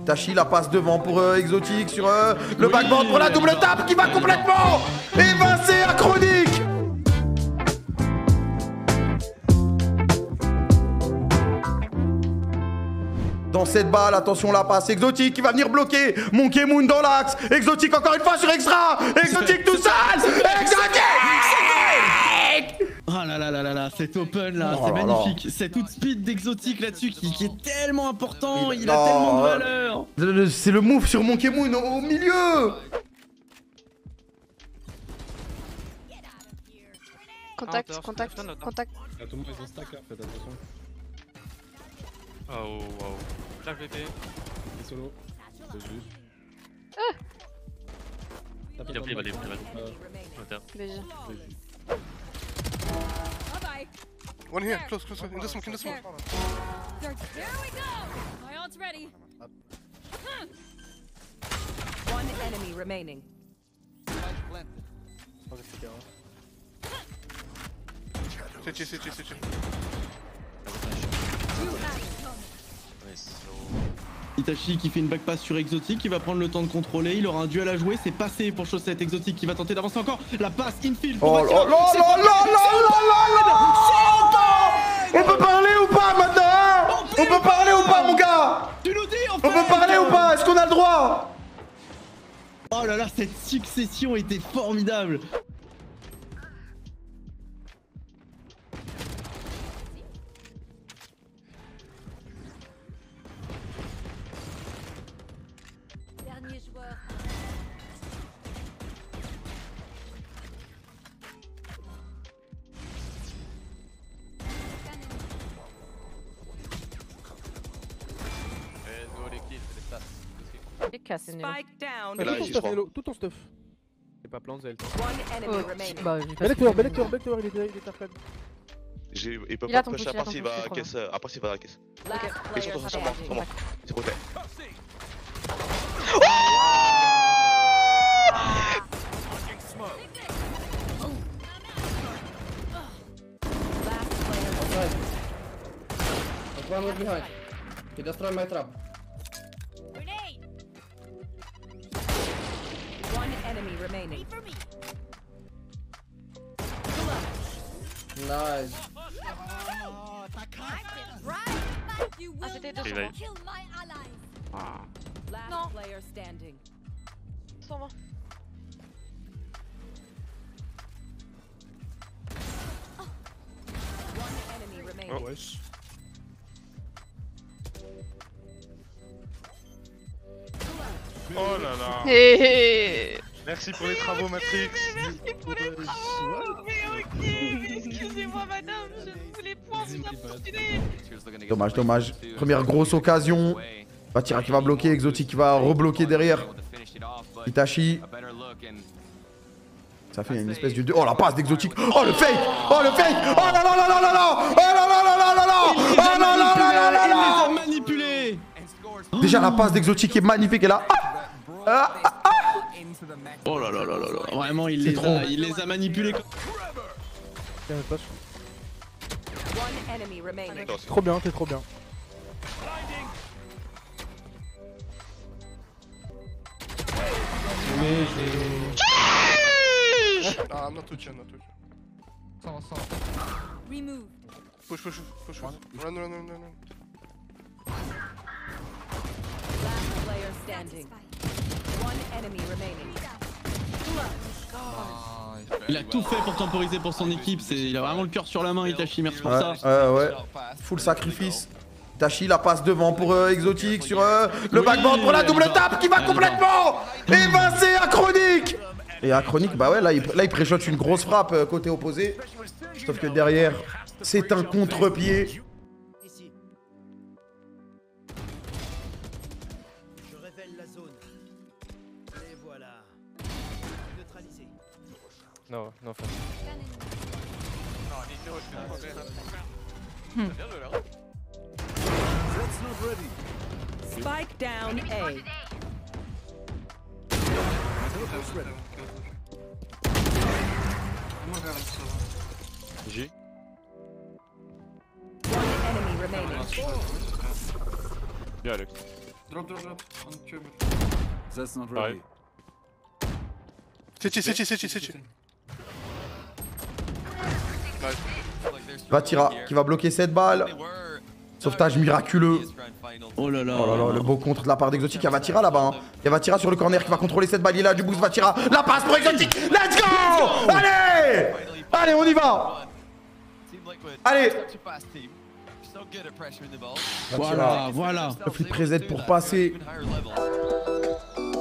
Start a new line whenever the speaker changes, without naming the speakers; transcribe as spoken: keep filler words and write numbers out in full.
Itachi la passe devant pour euh, Exotique sur euh, le oui, backboard pour la double tape qui va complètement évincer Achronic. Dans cette balle, attention la passe, Exotique qui va venir bloquer Monkey Moon dans l'axe. Exotique encore une fois sur Extra. Exotique tout seul. Exotique.
Oh là là là là là, cet open là, oh c'est magnifique. Cet outspeed d'Exotique là-dessus qui, qui est tellement important, il, il a tellement de valeur.
C'est le move sur Monkey Moon au, au milieu.
Contact, contact, contact.
Tout le monde est en stack là, faites attention.
Oh wow. J'arrive V P.
Il est solo. C'est juste.
Ah.
Il a pris, il va aller, il va
Déjà.
One here, close, close, in this smoke, in this smoke.
There we go! My ult's ready.
One enemy remaining.
C T, C T, C T.
Itachi qui fait une backpass sur Exotique, qui va prendre le temps de contrôler, il aura un duel à jouer, c'est passé pour Chaussette. Exotique qui va tenter d'avancer encore, la passe infield pour
Oh là là là là là là. On peut parler ou pas maintenant? On peut parler ou pas mon gars?
Tu nous dis en fait.
On peut parler ou pas? Est-ce qu'on a le droit?
Oh là là, cette succession était formidable.
Dernier joueur.
Spike down.
Là,
tout, ton stuff, Hello, tout ton stuff.
C'est pas plan Z.
One enemy remaining.
Bah,
Bel acteur, bel acteur, bel acteur, il est il est arcade.
Il peut
Il a
pas
ton
push
push,
à
il a
part
ton
s'il
push,
va
je
à la
crois.
caisse. Après s'il va à la caisse.
Last
Et
player
surtout sur moi, sur moi. C'est côté.
One was behind. He destroyed my trap.
Grenade!
One enemy remaining.
For me.
Nice.
Right, but you will
Ah, c'était deux
Il
cent
va-
vingt.
kill my allies.
Last
Non.
player standing.
cent vingt.
One enemy remaining.
Wesh. Oh là là.
Hé hé.
Merci pour les travaux, Matrix.
Merci pour les travaux. Mais ok. Excusez-moi madame, je voulais point vous importuner.
Dommage, dommage. Première grosse occasion. Batira qui va bloquer, Exotique qui va rebloquer derrière. Itachi. Ça fait une espèce de deux. Oh la passe d'Exotique. Oh le fake. Oh le fake. Oh là là là là là là. Oh là là là là là là. Oh là là là là là là.
Il les a manipulés.
Déjà la passe d'Exotique est magnifique et là. Ah, ah, ah.
Oh là là là là là. Vraiment, il
C'est
les,
trop.
a, il les a manipulés.
Tiens, passe.
One enemy remaining.
Trop bien, t'es trop bien.
Ah, I'm not touching, I'm not touching.
Remove.
Push, push, push, push. Run, run, run, run, run.
Last player standing. One enemy remaining.
Il a tout fait pour temporiser pour son équipe. C'est, il a vraiment le cœur sur la main, Itachi. Merci pour
Ouais,
ça.
ouais, ouais. Full sacrifice. Itachi la passe devant pour euh, Exotique sur euh, le backboard pour la double tape qui va complètement évincer Achronic. Et Achronic, bah ouais, là il, là, il préchote une grosse frappe euh, côté opposé. Sauf que derrière, c'est un contre-pied.
Ici. Je révèle la zone. Et voilà. Neutralisé.
Non, non, faut.
Spike down A.
J.
One enemy remaining.
Yeah, Alex.
Drop, drop, drop. On chamber.
That's not
ready.
City, city, city, city.
Vatira qui va bloquer cette balle. Sauvetage miraculeux.
Oh là là.
Oh là là, le beau contre de la part d'Exotic. Il y a Vatira là-bas. Hein. Il y a Vatira sur le corner qui va contrôler cette balle. Il a du boost Vatira. La passe pour Exotic. Let's go. Allez. Allez, on y va. Allez.
Voilà, voilà.
Le flip reset pour passer.